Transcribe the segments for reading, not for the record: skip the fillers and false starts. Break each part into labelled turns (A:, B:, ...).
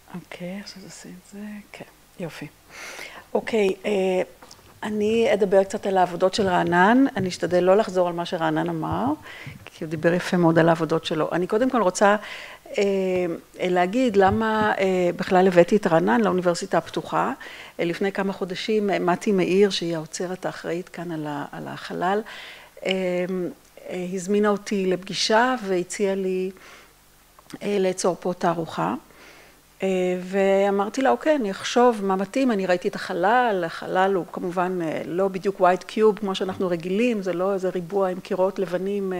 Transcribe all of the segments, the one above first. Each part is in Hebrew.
A: אוקיי, עכשיו עושה את זה, כן, יופי. אוקיי, אני אדבר קצת על העבודות של רענן, אני אשתדל לא לחזור על מה שרענן אמר, כי הוא דיבר יפה מאוד על העבודות שלו. אני קודם כל רוצה להגיד למה בכלל הבאתי את רענן לאוניברסיטה הפתוחה. לפני כמה חודשים מתי מאיר, שהיא האוצרת האחראית כאן על החלל, הזמינה אותי לפגישה והציעה לי ליצור פה תערוכה. ואמרתי לה, אוקיי, אני אחשוב מה מתאים, אני ראיתי את החלל, החלל הוא כמובן לא בדיוק ווייט קיוב כמו שאנחנו רגילים, זה לא איזה ריבוע עם קירות לבנים,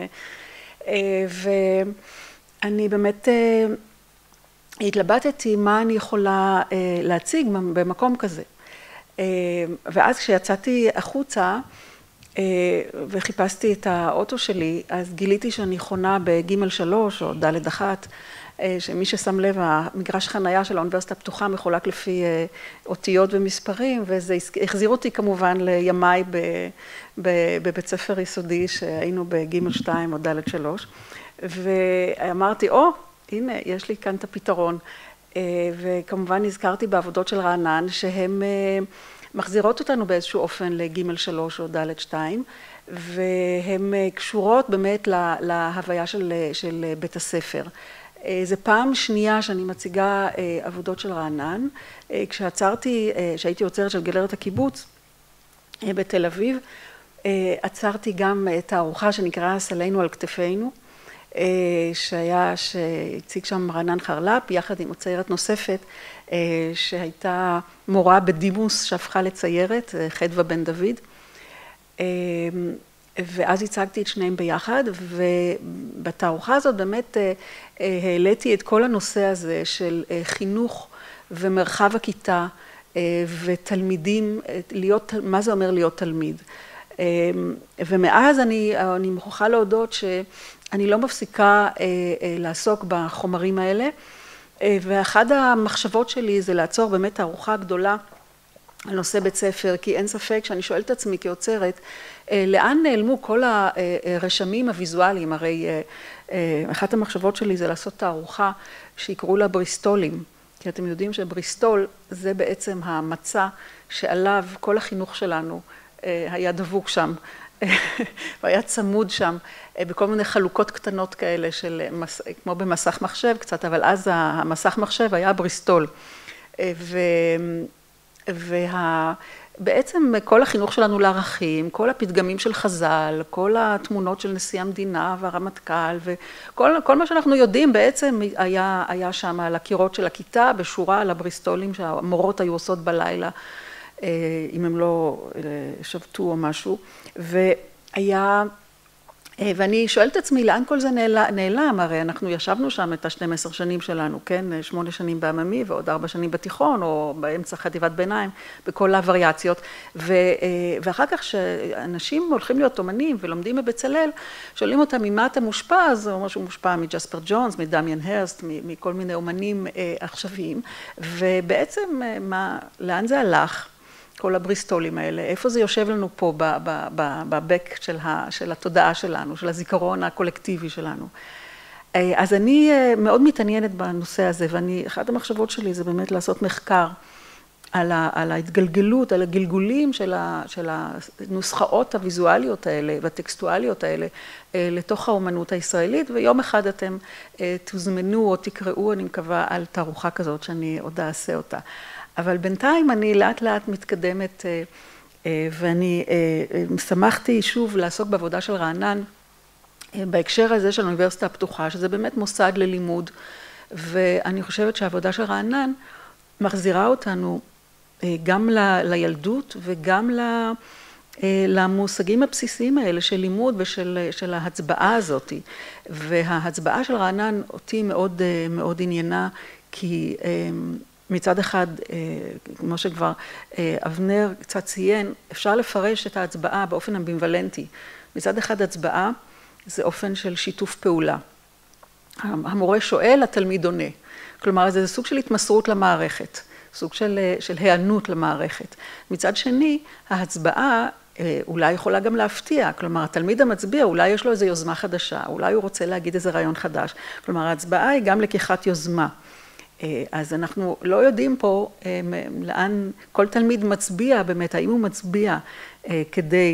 A: ואני באמת התלבטתי מה אני יכולה להציג במקום כזה. ואז כשיצאתי החוצה וחיפשתי את האוטו שלי, אז גיליתי שאני חונה בג' 3 או ד' 1, שמי ששם לב, המגרש חנייה של האוניברסיטה הפתוחה מחולק לפי אותיות ומספרים, וזה החזיר אותי כמובן לימיי בבית ספר יסודי, שהיינו בג' 2 או ד' 3, ואמרתי, הנה, יש לי כאן את הפתרון, וכמובן נזכרתי בעבודות של רענן, שהן מחזירות אותנו באיזשהו אופן לג' 3 או ד' 2, והן קשורות באמת להוויה של בית הספר. זה פעם שנייה שאני מציגה עבודות של רענן, כשהייתי אוצרת של גלרית הקיבוץ בתל אביב, עצרתי גם תערוכה שנקרא סלינו על כתפינו, שהציג שם רענן חרל"פ, יחד עם אוצרת נוספת, שהייתה מורה בדימוס שהפכה לציירת, חדווה בן דוד, ואז הצגתי את שניהם ביחד, ובתערוכה הזאת באמת העליתי את כל הנושא הזה של חינוך ומרחב הכיתה ותלמידים, מה זה אומר להיות תלמיד. ומאז אני מוכרחה להודות שאני לא מפסיקה לעסוק בחומרים האלה, ואחד המחשבות שלי זה לעצור באמת תערוכה גדולה על נושא בית ספר, כי אין ספק שאני שואלת את עצמי כאוצרת, לאן נעלמו כל הרשמים הוויזואליים? הרי אחת המחשבות שלי זה לעשות תערוכה שיקראו לה בריסטולים, כי אתם יודעים שבריסטול זה בעצם המצע שעליו כל החינוך שלנו היה דבוק שם, והיה צמוד שם בכל מיני חלוקות קטנות כאלה, כמו במסך מחשב קצת, אבל אז המסך מחשב היה בריסטול. בעצם כל החינוך שלנו לערכים, כל הפתגמים של חז"ל, כל התמונות של נשיא המדינה והרמטכ"ל, וכל מה שאנחנו יודעים בעצם היה שם על הקירות של הכיתה, בשורה על הבריסטולים שהמורות היו עושות בלילה, אם הם לא שבתו או משהו, ואני שואלת את עצמי, לאן כל זה נעלם? הרי אנחנו ישבנו שם את ה-12 שנים שלנו, כן? 8 שנים בעממי ועוד 4 שנים בתיכון, או באמצע חטיבת ביניים, בכל הווריאציות. ואחר כך שאנשים הולכים להיות אומנים ולומדים בבצלאל, שואלים אותם ממה אתה מושפע, אז הוא אומר שהוא מושפע מג'ספר ג'ונס, מדמיאן הרסט, מכל מיני אומנים עכשוויים. ובעצם לאן זה הלך? כל הבריסטולים האלה, איפה זה יושב לנו פה בבק של התודעה שלנו, של הזיכרון הקולקטיבי שלנו. אז אני מאוד מתעניינת בנושא הזה, אחת המחשבות שלי זה באמת לעשות מחקר על ההתגלגלות, על הגלגולים של הנוסחאות הוויזואליות האלה והטקסטואליות האלה לתוך האומנות הישראלית, ויום אחד אתם תוזמנו או תקראו, אני מקווה, על תערוכה כזאת שאני עוד אעשה אותה. אבל בינתיים אני לאט לאט מתקדמת, ואני שמחתי שוב לעסוק בעבודה של רענן, בהקשר הזה של האוניברסיטה הפתוחה, שזה באמת מוסד ללימוד, ואני חושבת שהעבודה של רענן מחזירה אותנו גם לילדות וגם למושגים הבסיסיים האלה של לימוד ושל ההצבעה הזאת. וההצבעה של רענן אותי מאוד מאוד עניינה, כי מצד אחד, כמו שכבר אבנר קצת ציין, אפשר לפרש את ההצבעה באופן אמביוולנטי. מצד אחד הצבעה זה אופן של שיתוף פעולה. המורה שואל, התלמיד עונה. כלומר, זה סוג של התמסרות למערכת, סוג של היענות למערכת. מצד שני, ההצבעה אולי יכולה גם להפתיע. כלומר, התלמיד המצביע, אולי יש לו איזו יוזמה חדשה, אולי הוא רוצה להגיד איזה רעיון חדש. כלומר, ההצבעה היא גם לקיחת יוזמה. אז אנחנו לא יודעים פה לאן כל תלמיד מצביע באמת, האם הוא מצביע כדי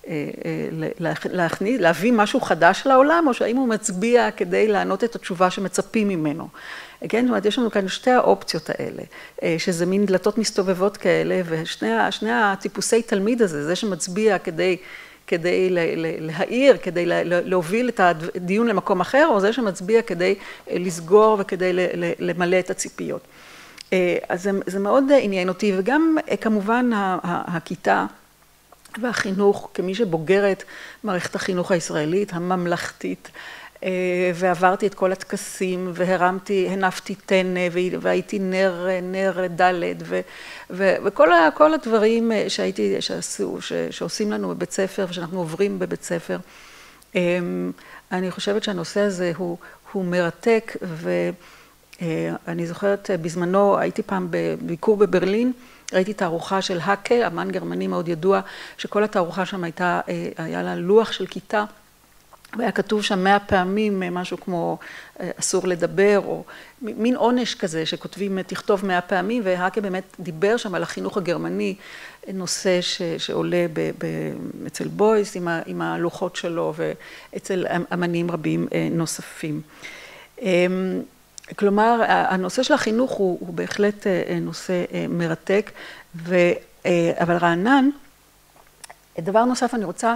A: להביא משהו חדש לעולם, או שהאם הוא מצביע כדי לענות את התשובה שמצפים ממנו. כן, זאת אומרת, יש לנו כאן שתי האופציות האלה, שזה מין דלתות מסתובבות כאלה, ושני הטיפוסי תלמיד הזה, זה שמצביע כדי להעיר, כדי להוביל את הדיון למקום אחר, או זה שמצביע כדי לסגור וכדי למלא את הציפיות. אז זה מאוד עניין אותי, וגם כמובן הכיתה והחינוך, כמי שבוגרת מערכת החינוך הישראלית, הממלכתית, ועברתי את כל הטקסים, הנפתי טנא, והייתי נר ד' וכל הדברים שעושים לנו בבית ספר, ושאנחנו עוברים בבית ספר. אני חושבת שהנושא הזה הוא מרתק, ואני זוכרת בזמנו, הייתי פעם בביקור בברלין, ראיתי תערוכה של האקה, אמן גרמני מאוד ידוע, שכל התערוכה שם היה לה לוח של כיתה, והיה כתוב שם 100 פעמים משהו כמו אסור לדבר, או מין עונש כזה שכותבים תכתוב 100 פעמים, והאקה באמת דיבר שם על החינוך הגרמני, נושא שעולה אצל בויס עם הלוחות שלו, ואצל אמנים רבים נוספים. כלומר, הנושא של החינוך הוא בהחלט נושא מרתק, אבל רענן, דבר נוסף אני רוצה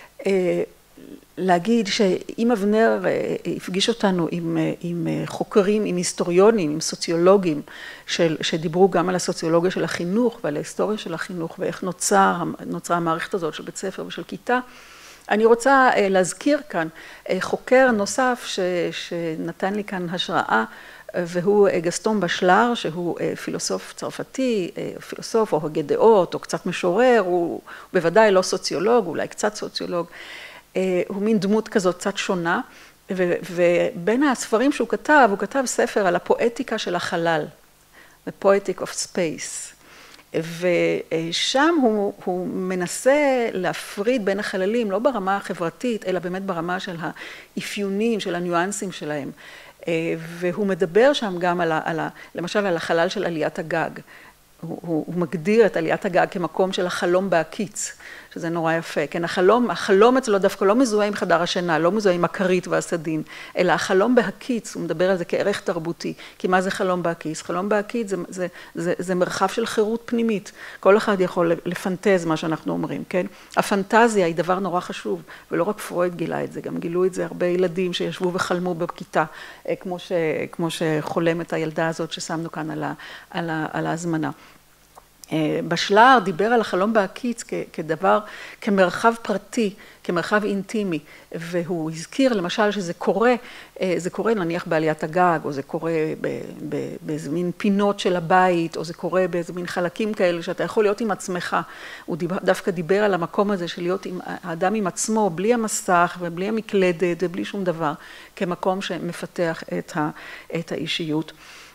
A: להגיד שאם אבנר הפגיש אותנו עם חוקרים, עם היסטוריונים, עם סוציולוגים, שדיברו גם על הסוציולוגיה של החינוך ועל ההיסטוריה של החינוך, ואיך נוצרה המערכת הזאת של בית ספר ושל כיתה, אני רוצה להזכיר כאן חוקר נוסף שנתן לי כאן השראה, והוא גסטון בשלר, שהוא פילוסוף צרפתי, פילוסוף או הגה דעות, או קצת משורר, הוא בוודאי לא סוציולוג, אולי קצת סוציולוג, הוא מין דמות כזאת קצת שונה, ובין הספרים שהוא כתב, הוא כתב ספר על הפואטיקה של החלל, The Poetic of Space. ושם הוא מנסה להפריד בין החללים, לא ברמה החברתית, אלא באמת ברמה של האפיונים, של הניואנסים שלהם. והוא מדבר שם גם למשל על החלל של עליית הגג. הוא מגדיר את עליית הגג כמקום של החלום בהקיץ, שזה נורא יפה. כן, החלום אצלו דווקא לא מזוהה עם חדר השינה, לא מזוהה עם הכרית והסדין, אלא החלום בהקיץ, הוא מדבר על זה כערך תרבותי. כי מה זה חלום בהקיץ? חלום בהקיץ זה מרחב של חירות פנימית. כל אחד יכול לפנטז מה שאנחנו אומרים, כן? הפנטזיה היא דבר נורא חשוב, ולא רק פרויד גילה את זה, גם גילו את זה הרבה ילדים שישבו וחלמו בכיתה, כמו שחולמת הילדה הזאת ששמנו כאן על ההזמנה. בשלר דיבר על החלום בהקיץ כדבר, כמרחב פרטי, כמרחב אינטימי, והוא הזכיר למשל שזה קורה, זה קורה נניח בעליית הגג, או זה קורה באיזה מין פינות של הבית, או זה קורה באיזה מין חלקים כאלה, שאתה יכול להיות עם עצמך. הוא דווקא דיבר על המקום הזה של להיות עם האדם עם עצמו, בלי המסך ובלי המקלדת ובלי שום דבר, כמקום שמפתח את האישיות.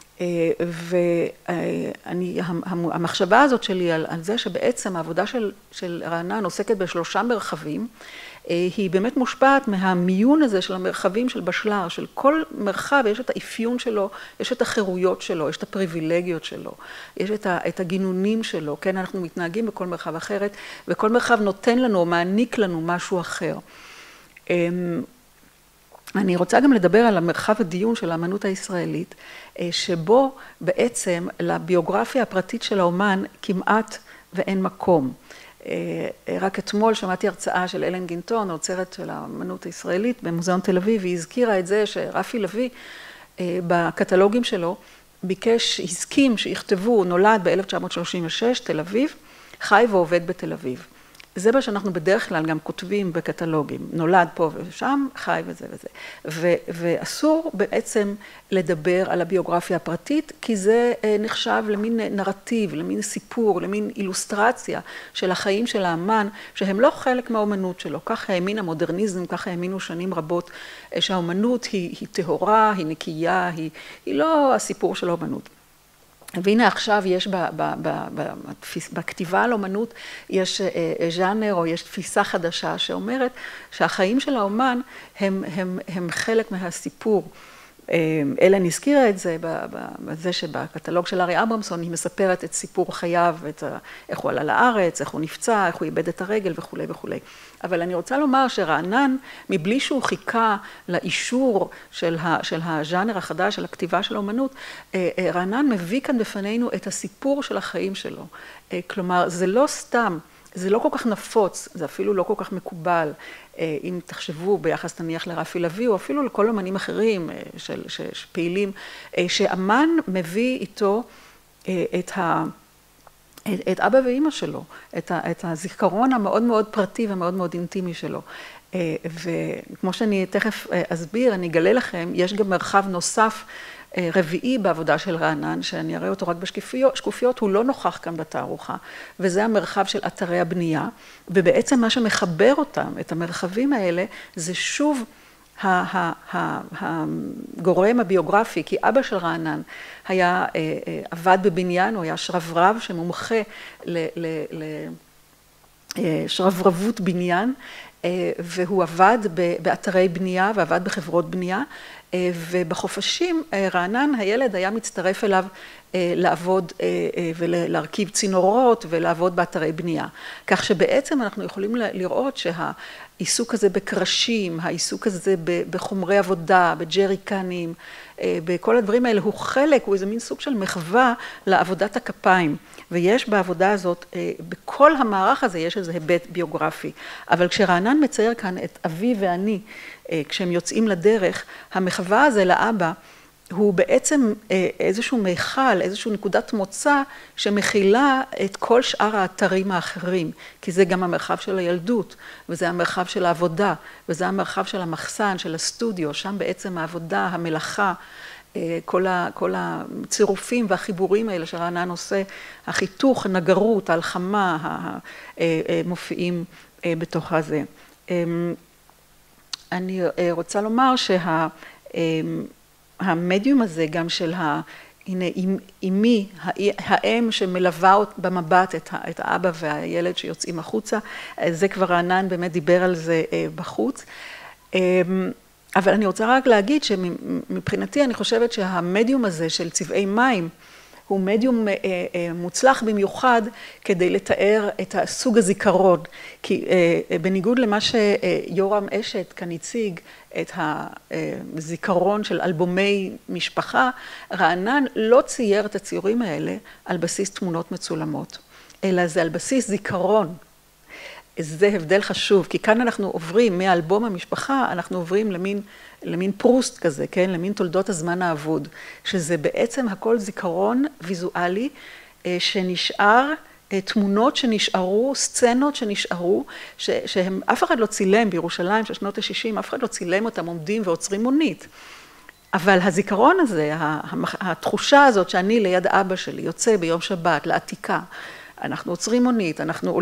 A: והמחשבה הזאת שלי על זה שבעצם העבודה של רענן עוסקת בשלושה מרחבים, היא באמת מושפעת מהמיון הזה של המרחבים של בשלר, של כל מרחב יש את האפיון שלו, יש את החירויות שלו, יש את הפריבילגיות שלו, יש את הגינונים שלו, כן, אנחנו מתנהגים בכל מרחב אחרת, וכל מרחב נותן לנו או מעניק לנו משהו אחר. אני רוצה גם לדבר על המרחב הדיון של האמנות הישראלית, שבו בעצם לביוגרפיה הפרטית של האומן כמעט ואין מקום. רק אתמול שמעתי הרצאה של אלן גינטון, האוצרת של האמנות הישראלית במוזיאון תל אביב, והיא הזכירה את זה שרפי לוי בקטלוגים שלו הסכים שיכתבו, נולד ב-1936 תל אביב, חי ועובד בתל אביב. זה מה שאנחנו בדרך כלל גם כותבים בקטלוגים, נולד פה ושם, חי וזה וזה. ואסור בעצם לדבר על הביוגרפיה הפרטית, כי זה נחשב למין נרטיב, למין סיפור, למין אילוסטרציה של החיים של האמן, שהם לא חלק מהאומנות שלו. ככה האמין המודרניזם, ככה האמינו שנים רבות, שהאומנות היא טהורה, היא נקייה, היא לא הסיפור של האומנות. והנה עכשיו יש בכתיבה על אומנות, יש ז'אנר או יש תפיסה חדשה שאומרת שהחיים של האומן הם חלק מהסיפור. אלן הזכירה את זה, בזה שבקטלוג של ארי אברמסון היא מספרת את סיפור חייו, איך הוא עלה לארץ, איך הוא נפצע, איך הוא איבד את הרגל וכו' וכו'. אבל אני רוצה לומר שרענן, מבלי שהוא חיכה לאישור של הז'אנר החדש, של הכתיבה של האומנות, רענן מביא כאן בפנינו את הסיפור של החיים שלו. כלומר, זה לא סתם, זה לא כל כך נפוץ, זה אפילו לא כל כך מקובל, אם תחשבו ביחס נניח לרפי לביא, או אפילו לכל אומנים אחרים שפעילים, שאמן מביא איתו את אבא ואמא שלו, את הזיכרון המאוד מאוד פרטי ומאוד מאוד אינטימי שלו. וכמו שאני תכף אסביר, אני אגלה לכם, יש גם מרחב נוסף רביעי בעבודה של רענן, שאני אראה אותו רק בשקופיות, הוא לא נוכח כאן בתערוכה, וזה המרחב של אתרי הבנייה, ובעצם מה שמחבר אותם, את המרחבים האלה, זה שוב הגורם הביוגרפי, כי אבא של רענן היה עבד בבניין, הוא היה שרברב שמומחה לשרברבות בניין, והוא עבד באתרי בנייה ועבד בחברות בנייה, ובחופשים רענן הילד היה מצטרף אליו לעבוד ולהרכיב צינורות ולעבוד באתרי בנייה. כך שבעצם אנחנו יכולים לראות שהעיסוק הזה בקרשים, העיסוק הזה בחומרי עבודה, בג'ריקנים, בכל הדברים האלה הוא חלק, הוא איזה מין סוג של מחווה לעבודת הכפיים. ויש בעבודה הזאת, בכל המערך הזה יש איזה היבט ביוגרפי. אבל כשרענן מצייר כאן את אבי ואני, כשהם יוצאים לדרך, המחווה הזה לאבא הוא בעצם איזשהו מיכל, איזשהו נקודת מוצא שמכילה את כל שאר האתרים האחרים, כי זה גם המרחב של הילדות, וזה המרחב של העבודה, וזה המרחב של המחסן, של הסטודיו, שם בעצם העבודה, המלאכה, כל הצירופים והחיבורים האלה שרענן עושה, החיתוך, הנגרות, ההלחמה, מופיעים בתוך הזה. אני רוצה לומר שהמדיום הזה גם של הנה אמי, האם שמלווה במבט את האבא והילד שיוצאים החוצה, זה כבר רענן באמת דיבר על זה בחוץ. אבל אני רוצה רק להגיד שמבחינתי אני חושבת שהמדיום הזה של צבעי מים הוא מדיום מוצלח במיוחד כדי לתאר את הסוג הזיכרון. כי בניגוד למה שיורם אשת כאן הציג את הזיכרון של אלבומי משפחה, רענן לא צייר את הציורים האלה על בסיס תמונות מצולמות, אלא זה על בסיס זיכרון. זה הבדל חשוב, כי כאן אנחנו עוברים מאלבום המשפחה, אנחנו עוברים למין פרוסט כזה, כן? למין תולדות הזמן האבוד, שזה בעצם הכל זיכרון ויזואלי שנשאר, תמונות שנשארו, סצנות שנשארו, שהם אף אחד לא צילם בירושלים של שנות ה-60, אף אחד לא צילם אותם עומדים ועוצרים מונית. אבל הזיכרון הזה, התחושה הזאת שאני ליד אבא שלי יוצא ביום שבת לעתיקה, אנחנו עוצרים מונית, אנחנו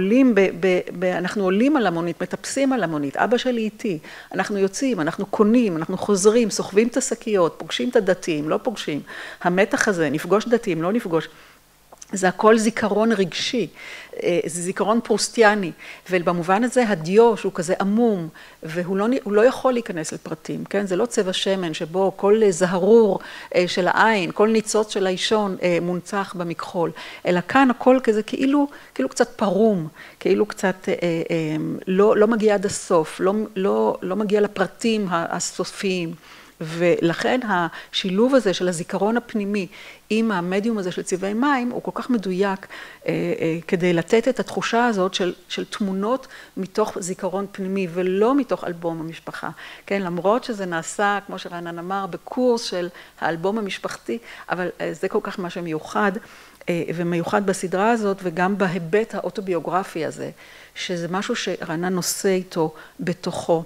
A: עולים על המונית, מטפסים על המונית, אבא שלי איתי, אנחנו יוצאים, אנחנו קונים, אנחנו חוזרים, סוחבים את השקיות, פוגשים את הדתיים, לא פוגשים, המתח הזה, נפגוש דתיים, לא נפגוש, זה הכל זיכרון רגשי, זה זיכרון פרוסטיאני, ובמובן הזה הדיו שהוא כזה עמום, והוא לא יכול להיכנס לפרטים, כן? זה לא צבע שמן שבו כל זהרור של העין, כל ניצוץ של האישון מונצח במכחול, אלא כאן הכל כזה כאילו קצת פרום, כאילו קצת לא מגיע עד הסוף, לא מגיע לפרטים הסופיים. ולכן השילוב הזה של הזיכרון הפנימי עם המדיום הזה של צבעי מים הוא כל כך מדויק כדי לתת את התחושה הזאת של תמונות מתוך זיכרון פנימי ולא מתוך אלבום המשפחה. כן, למרות שזה נעשה, כמו שרענן אמר, בקורס של האלבום המשפחתי, אבל זה כל כך מה שמיוחד ומיוחד בסדרה הזאת וגם בהיבט האוטוביוגרפי הזה, שזה משהו שרענן נושא איתו בתוכו.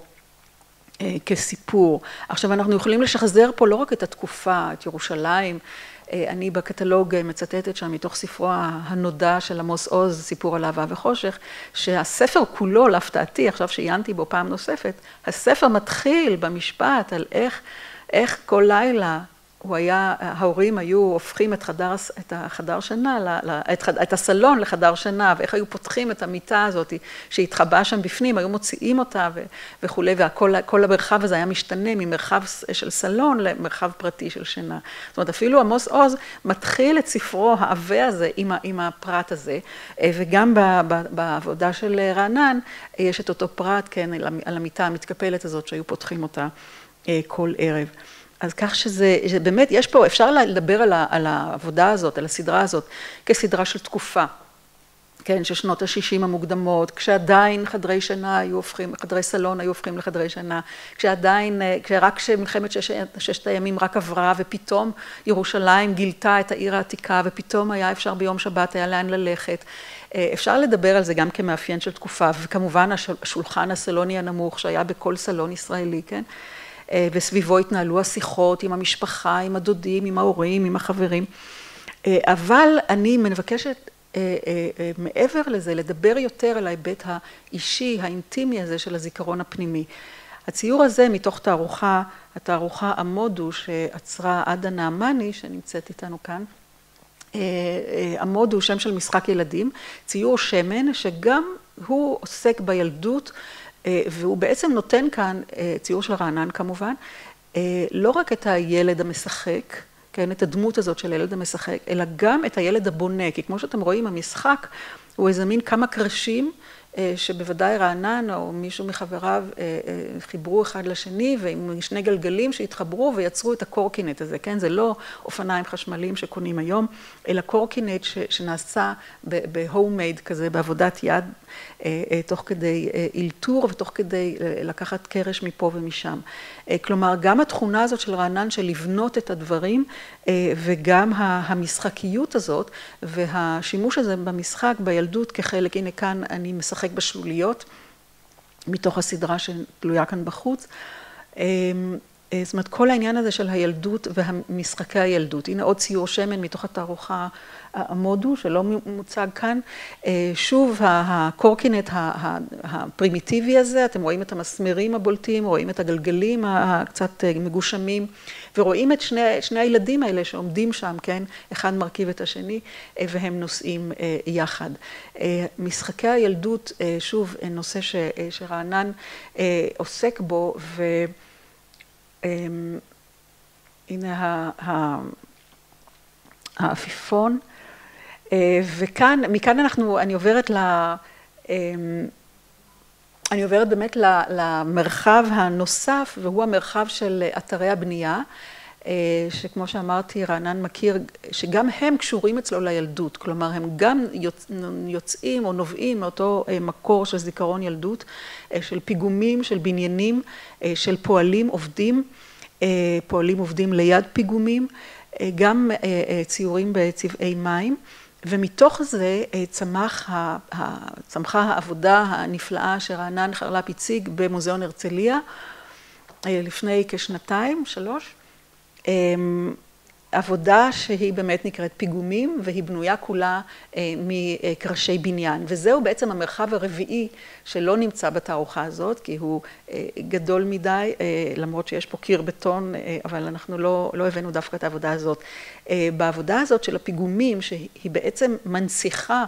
A: כסיפור. עכשיו אנחנו יכולים לשחזר פה לא רק את התקופה, את ירושלים, אני בקטלוג מצטטת שם מתוך ספרו הנודע של עמוס עוז, סיפור על אהבה וחושך, שהספר כולו, להפתעתי, עכשיו שעיינתי בו פעם נוספת, הספר מתחיל במשפט על איך כל לילה ההורים היו הופכים את החדר שינה, את הסלון לחדר שינה, ואיך היו פותחים את המיטה הזאת שהתחבאה שם בפנים, היו מוציאים אותה וכולי, וכל המרחב הזה היה משתנה ממרחב של סלון למרחב פרטי של שינה. זאת אומרת, אפילו עמוס עוז מתחיל את ספרו העבה הזה עם הפרט הזה, וגם בעבודה של רענן יש את אותו פרט, כן, על המיטה המתקפלת הזאת שהיו פותחים אותה כל ערב. אז כך שזה באמת, יש פה, אפשר לדבר על העבודה הזאת, על הסדרה הזאת, כסדרה של תקופה, כן, של שנות ה-60 המוקדמות, כשעדיין חדרי שינה היו הופכים, חדרי סלון היו הופכים לחדרי שינה, כשרק שמלחמת ששת הימים רק עברה, ופתאום ירושלים גילתה את העיר העתיקה, ופתאום היה אפשר ביום שבת, היה לאן ללכת. אפשר לדבר על זה גם כמאפיין של תקופה, וכמובן השולחן הסלוני הנמוך שהיה בכל סלון ישראלי, כן? וסביבו התנהלו השיחות עם המשפחה, עם הדודים, עם ההורים, עם החברים. אבל אני מבקשת מעבר לזה לדבר יותר על ההיבט האישי, האינטימי הזה של הזיכרון הפנימי. הציור הזה מתוך התערוכה עמודו שעצרה עדה נעמני, שנמצאת איתנו כאן. עמודו, שם של משחק ילדים, ציור שמן שגם הוא עוסק בילדות, והוא בעצם נותן כאן, ציור של רענן כמובן, לא רק את הילד המשחק, כן, את הדמות הזאת של הילד המשחק, אלא גם את הילד הבונה, כי כמו שאתם רואים, המשחק הוא איזה מין כמה קרשים, שבוודאי רענן או מישהו מחבריו חיברו אחד לשני, ועם שני גלגלים שהתחברו ויצרו את הקורקינט הזה, כן? זה לא אופניים חשמליים שקונים היום, אלא קורקינט שנעשה בהומייד כזה, בעבודת יד, תוך כדי אילתור ותוך כדי לקחת קרש מפה ומשם. כלומר, גם התכונה הזאת של רענן של לבנות את הדברים, וגם המשחקיות הזאת, והשימוש הזה במשחק, בילדות כחלק, הנה כאן אני משחק בשלוליות, מתוך הסדרה שתלויה כאן בחוץ. זאת אומרת, כל העניין הזה של הילדות והמשחקי הילדות. הנה עוד ציור שמן מתוך התערוכה עמודו, שלא מוצג כאן. שוב, הקורקינט הפרימיטיבי הזה, אתם רואים את המסמרים הבולטים, רואים את הגלגלים הקצת מגושמים, ורואים את שני הילדים האלה שעומדים שם, כן? אחד מרכיב את השני, והם נוסעים יחד. משחקי הילדות, שוב, נושא שרענן עוסק בו, הנה העפיפון, מכאן אני עוברת באמת למרחב הנוסף, והוא המרחב של אתרי הבנייה, שכמו שאמרתי, רענן מכיר, שגם הם קשורים אצלו לילדות, כלומר הם גם יוצאים או נובעים מאותו מקור של זיכרון ילדות, של פיגומים, של בניינים, של פועלים עובדים ליד פיגומים, גם ציורים בצבעי מים, ומתוך זה צמחה העבודה הנפלאה שרענן חרל"פ הציג במוזיאון הרצליה, לפני כשנתיים, 3, עבודה שהיא באמת נקראת פיגומים, והיא בנויה כולה מקרשי בניין. וזהו בעצם המרחב הרביעי שלא נמצא בתערוכה הזאת, כי הוא גדול מדי, למרות שיש פה קיר בטון, אבל אנחנו לא הבאנו דווקא את העבודה הזאת. בעבודה הזאת של הפיגומים, שהיא בעצם מנציחה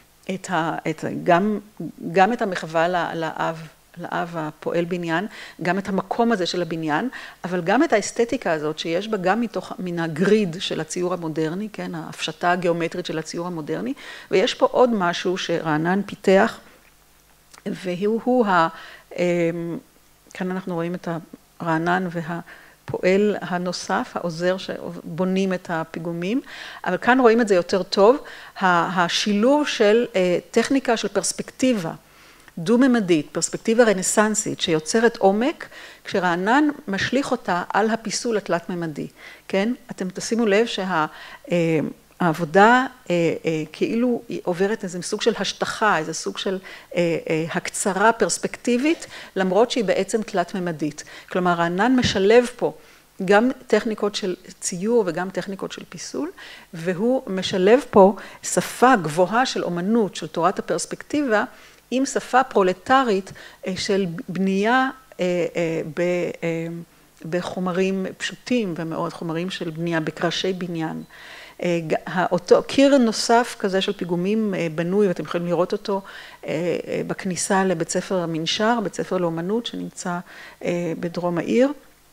A: גם את המחווה לאב הפועל בניין, גם את המקום הזה של הבניין, אבל גם את האסתטיקה הזאת שיש בה גם מן הגריד של הציור המודרני, כן, ההפשטה הגיאומטרית של הציור המודרני, ויש פה עוד משהו שרענן פיתח, והוא כאן אנחנו רואים את רענן והפועל הנוסף, העוזר שבונים את הפיגומים, אבל כאן רואים את זה יותר טוב, השילוב של טכניקה של פרספקטיבה, דו-ממדית, פרספקטיבה רנסנסית, שיוצרת עומק, כשרענן משליך אותה על הפיסול התלת-ממדי, כן? אתם תשימו לב שהעבודה כאילו עוברת איזה סוג של השטחה, איזה סוג של הקצרה פרספקטיבית, למרות שהיא בעצם תלת-ממדית. כלומר, רענן משלב פה גם טכניקות של ציור וגם טכניקות של פיסול, והוא משלב פה שפה גבוהה של אומנות, של תורת הפרספקטיבה, עם שפה פרולטרית של בנייה בחומרים פשוטים ומאוד, חומרים של בנייה, בקרשי בניין. אותו קיר נוסף כזה של פיגומים בנוי, ואתם יכולים לראות אותו בכניסה לבית ספר המנשר, בית ספר לאומנות שנמצא בדרום העיר.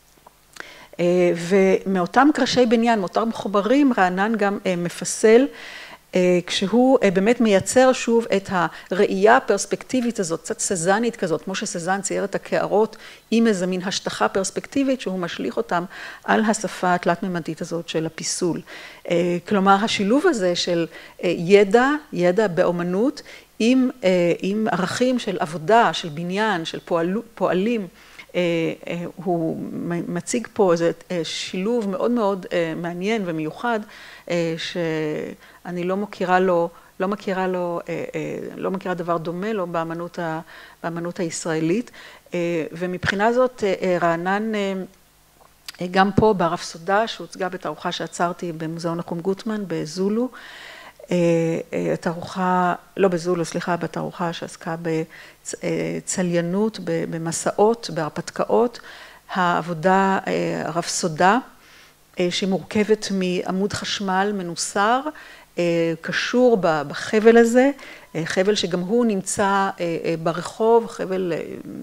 A: ומאותם קרשי בניין, מאותם חומרים, רענן גם מפסל, כשהוא באמת מייצר שוב את הראייה הפרספקטיבית הזאת, קצת סזנית כזאת, כמו שסזן צייר את הקערות, עם איזה מין השטחה פרספקטיבית, שהוא משליך אותם על השפה התלת-ממדית הזאת של הפיסול. כלומר, השילוב הזה של ידע באומנות, עם ערכים של עבודה, של בניין, של פועלים, הוא מציג פה איזה שילוב מאוד מאוד מעניין ומיוחד, שאני לא מכירה דבר דומה לו באמנות הישראלית, ומבחינה זאת רענן גם פה ברפסודה שהוצגה בתערוכה שעצרתי במוזיאון נחום גוטמן בזולו, התערוכה, לא בזולו, סליחה, בתערוכה שעסקה בצליינות, במסעות, בהרפתקאות, העבודה רפסודה, שמורכבת מעמוד חשמל מנוסר, קשור בחבל הזה, חבל שגם הוא נמצא ברחוב, חבל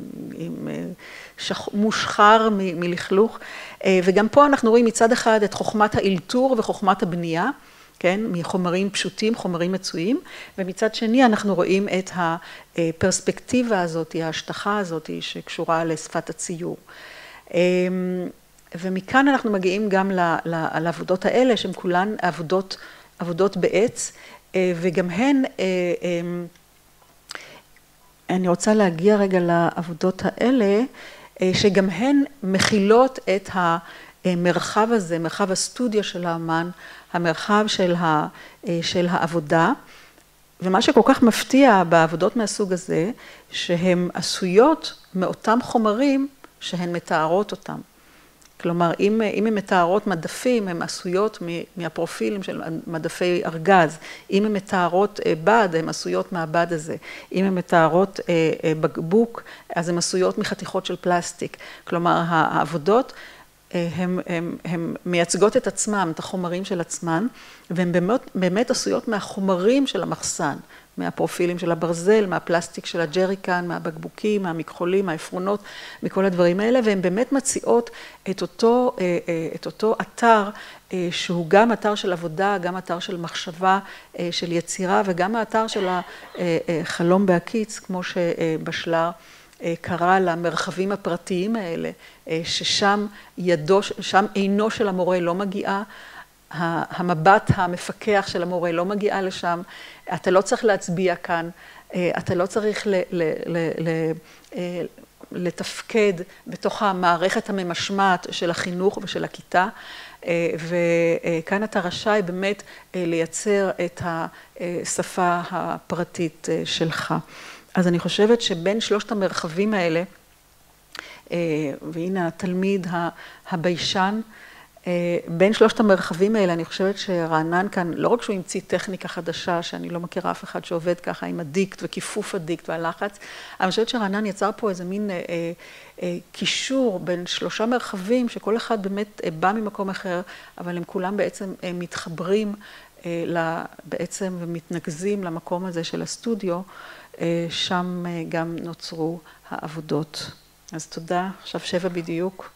A: מושחר מלכלוך, וגם פה אנחנו רואים מצד אחד את חוכמת האלתור וחוכמת הבנייה, כן, מחומרים פשוטים, חומרים מצויים, ומצד שני אנחנו רואים את הפרספקטיבה הזאת, ההשטחה הזאת שקשורה לשפת הציור. ומכאן אנחנו מגיעים גם לעבודות האלה, שהן כולן עבודות בעץ, וגם הן, אני רוצה להגיע רגע לעבודות האלה, שגם הן מכילות את המרחב הזה, מרחב הסטודיו של האמן, המרחב של העבודה, ומה שכל כך מפתיע בעבודות מהסוג הזה, שהן עשויות מאותם חומרים שהן מתארות אותם. כלומר, אם הן מתארות מדפים, הן עשויות מהפרופילים של מדפי ארגז. אם הן מתארות בד, הן עשויות מהבד הזה. אם הן מתארות בקבוק, אז הן עשויות מחתיכות של פלסטיק. כלומר, העבודות הן מייצגות את עצמם, את החומרים של עצמן, והן באמת עשויות מהחומרים של המחסן, מהפרופילים של הברזל, מהפלסטיק של הג'ריקן, מהבקבוקים, מהמכחולים, מהעפרונות, מכל הדברים האלה, והן באמת מציעות את אותו אתר, שהוא גם אתר של עבודה, גם אתר של מחשבה, של יצירה, וגם האתר של החלום בהקיץ, כמו שבשלר קרא למרחבים הפרטיים האלה, ששם עינו של המורה לא מגיעה, המבט המפקח של המורה לא מגיעה לשם, אתה לא צריך להצביע כאן, אתה לא צריך לתפקד בתוך המערכת הממשמעת של החינוך ושל הכיתה, וכאן אתה רשאי באמת לייצר את השפה הפרטית שלך. אז אני חושבת שבין שלושת המרחבים האלה, והנה התלמיד הביישן, בין שלושת המרחבים האלה אני חושבת שרענן כאן, לא רק שהוא המציא טכניקה חדשה, שאני לא מכירה אף אחד שעובד ככה עם הדיקט וכיפוף הדיקט והלחץ, אני חושבת שרענן יצר פה איזה מין קישור בין שלושה מרחבים, שכל אחד באמת בא ממקום אחר, אבל הם כולם בעצם מתחברים בעצם ומתנגזים למקום הזה של הסטודיו, שם גם נוצרו העבודות. אז תודה, עכשיו 7 בדיוק.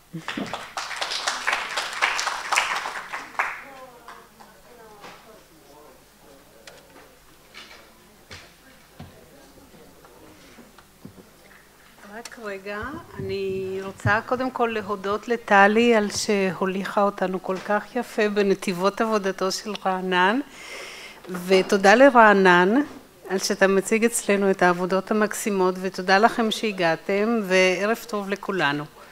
B: רק רגע, אני רוצה קודם כל להודות לטלי על שהוליכה אותנו כל כך יפה בנתיבות עבודתו של רענן, ותודה לרענן על שאתה מציג אצלנו את העבודות המקסימות, ותודה לכם שהגעתם, וערב טוב לכולנו.